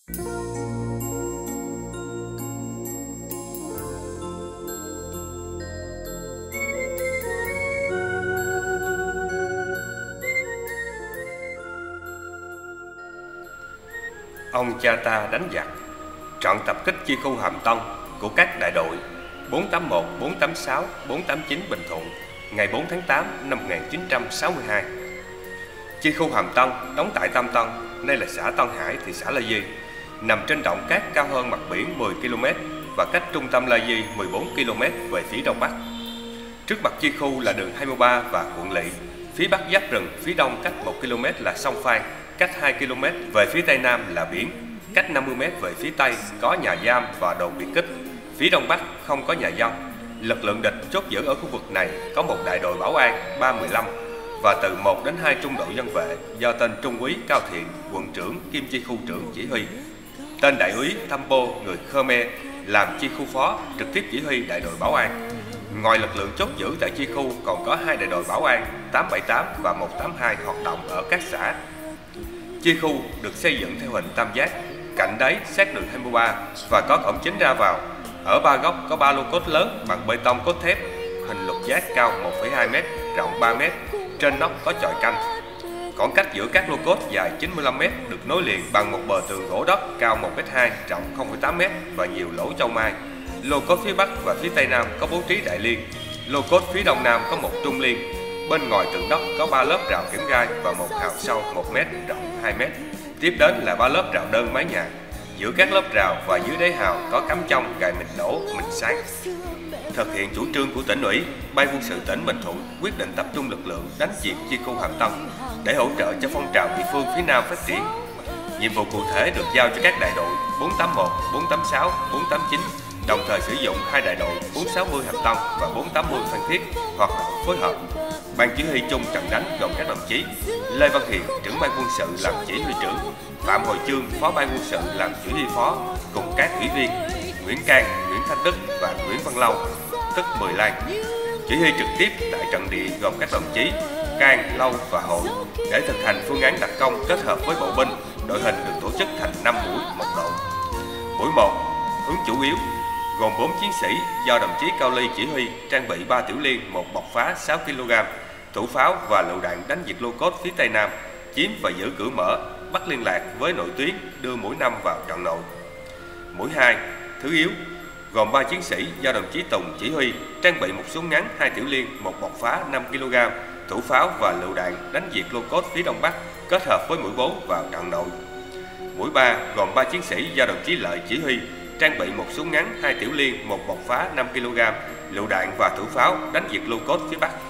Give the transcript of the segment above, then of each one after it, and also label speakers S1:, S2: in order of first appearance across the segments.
S1: Ông cha ta đánh giặc. Trận tập kích Chi khu Hàm Tân của các đại đội 481, 486, 489 Bình Thuận ngày 4 tháng 8 năm 1962. Chi khu Hàm Tân đóng tại Tam Tân, nay là xã Tân Hải, thị xã La Di, nằm trên đọng cát cao hơn mặt biển 10 km và cách trung tâm La Di 14 km về phía đông bắc. Trước mặt Chi khu là đường 23 và quận Lỵ, phía bắc giáp rừng, phía đông cách 1 km là sông Phan, cách 2 km về phía tây nam là biển, cách 50 m về phía tây có nhà giam và đồn biệt kích, phía đông bắc không có nhà dân. Lực lượng địch chốt giữ ở khu vực này có một đại đội bảo an 315 và từ 1 đến 2 trung đội dân vệ do tên Trung úy Cao Thiện, quận trưởng kiêm chi khu trưởng chỉ huy. Tên đại úy Tham Bô, người Khmer, làm chi khu phó, trực tiếp chỉ huy đại đội bảo an. Ngoài lực lượng chốt giữ tại chi khu còn có 2 đại đội bảo an 878 và 182 hoạt động ở các xã. Chi khu được xây dựng theo hình tam giác, cạnh đáy sát đường 23 và có cổng chính ra vào. Ở ba góc có 3 lô cốt lớn bằng bê tông cốt thép, hình lục giác cao 1,2 m, rộng 3 m, trên nóc có chòi canh. Khoảng cách giữa các lô cốt dài 95 m được nối liền bằng một bờ tường gỗ đất cao 1,2 m, rộng 0,8 m và nhiều lỗ châu mai. Lô cốt phía bắc và phía tây nam có bố trí đại liên. Lô cốt phía đông nam có một trung liên. Bên ngoài tường đất có 3 lớp rào kẽm gai và một hào sâu 1 m, rộng 2 m. Tiếp đến là 3 lớp rào đơn mái nhà. Giữa các lớp rào và dưới đáy hào có cắm trong gài mìn nổ, mìn sáng. Thực hiện chủ trương của tỉnh ủy, Ban quân sự tỉnh Bình Thuận quyết định tập trung lực lượng đánh diệt Chi khu Hàm Tân để hỗ trợ cho phong trào địa phương phía Nam phát triển. Nhiệm vụ cụ thể được giao cho các đại đội 481, 486, 489, đồng thời sử dụng 2 đại đội 460 Hàm Tân và 480 Phan Thiết hoạt động phối hợp. Ban chỉ huy chung trận đánh gồm các đồng chí Lê Văn Hiền, trưởng ban quân sự làm chỉ huy trưởng, Phạm Hồi Chương, phó ban quân sự làm chỉ huy phó, cùng các ủy viên Nguyễn Cang, Nguyễn Thanh Đức và Nguyễn Văn Lâu, tức Mười Lan. Chỉ huy trực tiếp tại trận địa gồm các đồng chí Cang, Lâu và Hội để thực hành phương án đặc công kết hợp với bộ binh. Đội hình được tổ chức thành 5 mũi một đội. Mũi 1 hướng chủ yếu gồm 4 chiến sĩ do đồng chí Cao Ly chỉ huy, trang bị 3 tiểu liên, 1 bọc phá 6 kg, thủ pháo và lựu đạn đánh diệt lô cốt phía tây nam, chiếm và giữ cửa mở, bắt liên lạc với nội tuyến, đưa mũi 5 vào trận nội. Mũi 2 thứ yếu gồm 3 chiến sĩ do đồng chí Tùng chỉ huy, trang bị một súng ngắn 2 tiểu liên, 1 bọc phá 5 kg, thủ pháo và lựu đạn đánh diệt lô cốt phía đông bắc, kết hợp với mũi 4 vào trận nội. Mũi 3 gồm 3 chiến sĩ do đồng chí Lợi chỉ huy, trang bị một súng ngắn 2 tiểu liên, 1 bọc phá 5 kg, lựu đạn và thủ pháo đánh diệt lô cốt phía bắc.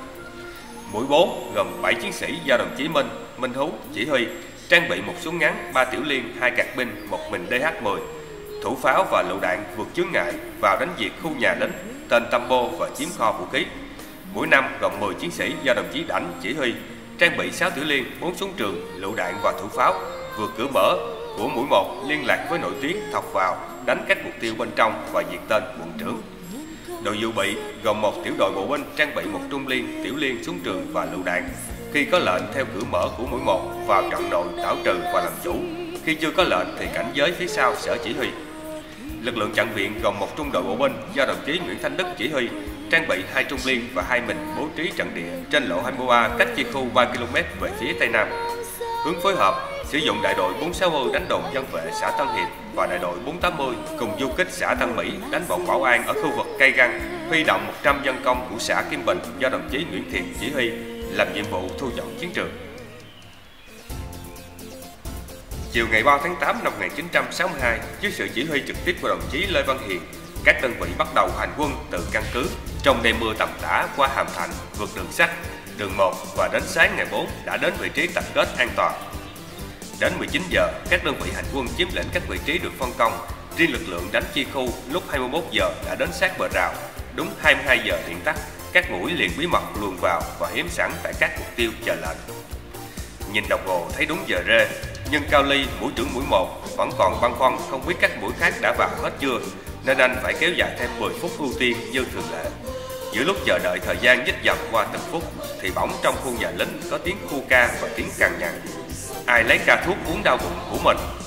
S1: Mũi 4 gồm 7 chiến sĩ do đồng chí Minh Hú chỉ huy, trang bị một súng ngắn 3 tiểu liên, 2 cạc binh, 1 mìn DH-10, thủ pháo và lựu đạn vượt chướng ngại vào đánh diệt khu nhà lính, tên Tâm Bô và chiếm kho vũ khí. Mũi 5 gồm 10 chiến sĩ do đồng chí Đảnh chỉ huy, trang bị 6 tiểu liên, 4 súng trường, lựu đạn và thủ pháo, vượt cửa mở của mũi 1 liên lạc với nội tuyến, thọc vào đánh các mục tiêu bên trong và diệt tên quận trưởng. Đội dự bị gồm một tiểu đội bộ binh trang bị một trung liên, tiểu liên, súng trường và lựu đạn. Khi có lệnh theo cửa mở của mũi 1 vào trận nội đảo trừ và làm chủ. Khi chưa có lệnh thì cảnh giới phía sau sở chỉ huy. Lực lượng chặn viện gồm một trung đội bộ binh do đồng chí Nguyễn Thanh Đức chỉ huy, trang bị 2 trung liên và 2 mìn bố trí trận địa trên lộ 23 cách Chi khu 3 km về phía tây nam. Hướng phối hợp sử dụng đại đội 460 đánh đồn dân vệ xã Tân Hiệp và đại đội 480 cùng du kích xã Tân Mỹ đánh bọn bảo an ở khu vực Cây Găng, huy động 100 dân công của xã Kim Bình do đồng chí Nguyễn Thiện chỉ huy làm nhiệm vụ thu dọn chiến trường. Chiều ngày 3 tháng 8 năm 1962, dưới sự chỉ huy trực tiếp của đồng chí Lê Văn Hiền, các đơn vị bắt đầu hành quân từ căn cứ trong đêm mưa tầm tã qua Hàm Thành, vượt đường sắt, đường 1 và đến sáng ngày 4 đã đến vị trí tập kết an toàn. Đến 19 giờ, các đơn vị hành quân chiếm lĩnh các vị trí được phân công. Riêng lực lượng đánh Chi khu lúc 21 giờ đã đến sát bờ rào. Đúng 22 giờ điện tắt, các mũi liền bí mật luồn vào và hiếm sẵn tại các mục tiêu chờ lệnh. Nhìn đồng hồ thấy đúng giờ rê, nhưng Cao Ly, mũi trưởng mũi 1 vẫn còn băn khoăn không biết các mũi khác đã vào hết chưa, nên anh phải kéo dài thêm 10 phút ưu tiên như thường lệ. Giữa lúc chờ đợi thời gian nhích dần qua từng phút, thì bỗng trong khu nhà lính có tiếng khu ca và tiếng cằn nhằn. Ai lấy ca thuốc uống đau bụng của mình.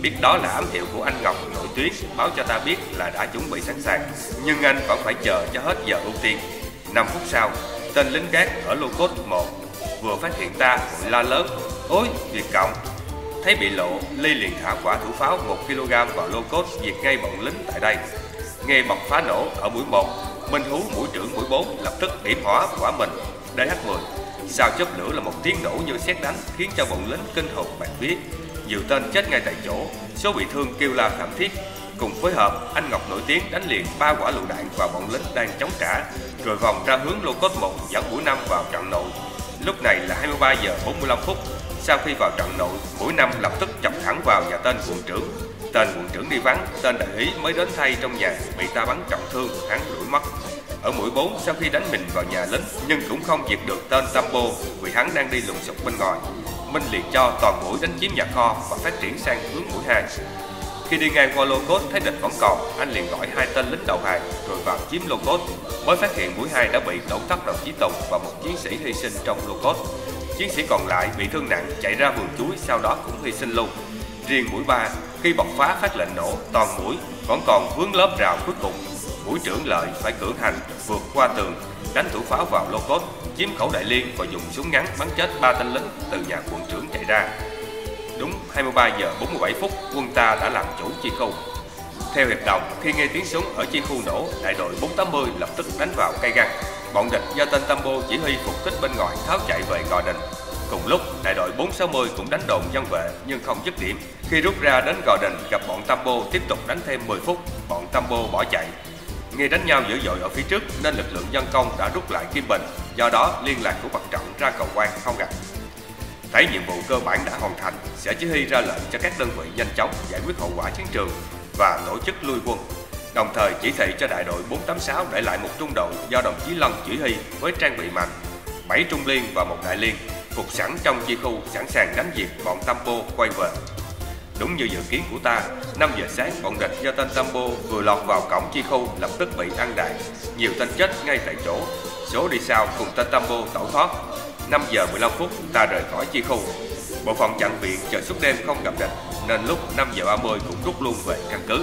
S1: Biết đó là ám hiệu của anh Ngọc nội tuyến báo cho ta biết là đã chuẩn bị sẵn sàng, nhưng anh vẫn phải chờ cho hết giờ ưu tiên. 5 phút sau, tên lính gác ở lô cốt 1 vừa phát hiện ta vội la lớn: "Ôi, Việt Cộng!" Thấy bị lộ, Ly liền thả quả thủ pháo 1 kg vào lô cốt, diệt ngay bọn lính tại đây. Nghe bật phá nổ ở mũi 1, Minh Hú mũi trưởng mũi 4 lập tức điểm hỏa quả mình DH-10. Sau chớp lửa là một tiếng nổ như sét đánh, khiến cho bọn lính kinh hồn bạt vía. Nhiều tên chết ngay tại chỗ, số bị thương kêu la thảm thiết. Cùng phối hợp, anh Ngọc nổi tiếng đánh liền 3 quả lựu đạn vào bọn lính đang chống trả, rồi vòng ra hướng lô cốt 1 dẫn mũi 5 vào trận nội. Lúc này là 23 giờ 45 phút. Sau khi vào trận nội, mũi 5 lập tức chọc thẳng vào nhà tên quận trưởng. Tên quận trưởng đi vắng, tên đại úy mới đến thay trong nhà bị ta bắn trọng thương, hắn đuổi mất. Ở mũi 4, sau khi đánh mình vào nhà lính nhưng cũng không diệt được tên Tambo vì hắn đang đi lùng sục bên ngoài. Minh liền cho toàn mũi đánh chiếm nhà kho và phát triển sang hướng mũi 2. Khi đi ngang qua lô cốt thấy địch vẫn còn, anh liền gọi 2 tên lính đầu hàng rồi vào chiếm lô cốt. Mới phát hiện mũi 2 đã bị tổn thất đồng chí Tùng và một chiến sĩ hy sinh trong lô cốt. Chiến sĩ còn lại bị thương nặng chạy ra vườn chuối, sau đó cũng hy sinh luôn. Riêng mũi 3 khi bộc phá phát lệnh nổ, toàn mũi vẫn còn vướng lớp rào cuối cùng. Mũi trưởng Lợi phải cưỡng hành vượt qua tường, đánh thủ pháo vào lô cốt, chiếm khẩu đại liên và dùng súng ngắn bắn chết 3 tên lính từ nhà quận trưởng chạy ra. Đúng 23 giờ 47 phút, quân ta đã làm chủ chi khu. Theo hiệp đồng, khi nghe tiếng súng ở chi khu nổ, đại đội 480 lập tức đánh vào cây găng. Bọn địch do tên Tambo chỉ huy phục kích bên ngoài tháo chạy về Gò Đình. Cùng lúc, đại đội 460 cũng đánh đồn dân vệ nhưng không dứt điểm. Khi rút ra đến Gò Đình gặp bọn Tambo tiếp tục đánh thêm 10 phút, bọn Tambo bỏ chạy. Nghe đánh nhau dữ dội ở phía trước nên lực lượng dân công đã rút lại Kim Bình, do đó liên lạc của Bật Trọng ra cầu Quan không gặp. Thấy nhiệm vụ cơ bản đã hoàn thành, Sở Chỉ huy ra lệnh cho các đơn vị nhanh chóng giải quyết hậu quả chiến trường và tổ chức lui quân. Đồng thời chỉ thị cho đại đội 486 để lại một trung đội do đồng chí Lân chỉ huy với trang bị mạnh, 7 trung liên và 1 đại liên, phục sẵn trong chi khu sẵn sàng đánh diệt bọn Tambo quay về. Đúng như dự kiến của ta, 5 giờ sáng bọn địch do tên Tambo vừa lọt vào cổng chi khu lập tức bị ăn đạn, nhiều tên chết ngay tại chỗ, số đi sau cùng tên Tambo tẩu thoát. 5 giờ 15 phút ta rời khỏi chi khu. Bộ phận chặn viện chờ suốt đêm không gặp địch nên lúc 5 giờ 30 cũng rút luôn về căn cứ.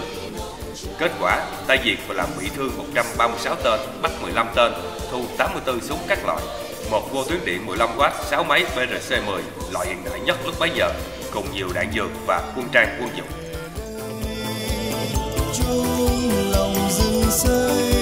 S1: Kết quả, ta diệt và làm bị thương 136 tên, bắt 15 tên, thu 84 súng các loại, một vô tuyến điện 15W, 6 máy BRC-10 loại hiện đại nhất lúc bấy giờ, cùng nhiều đạn dược và quân trang quân dụng.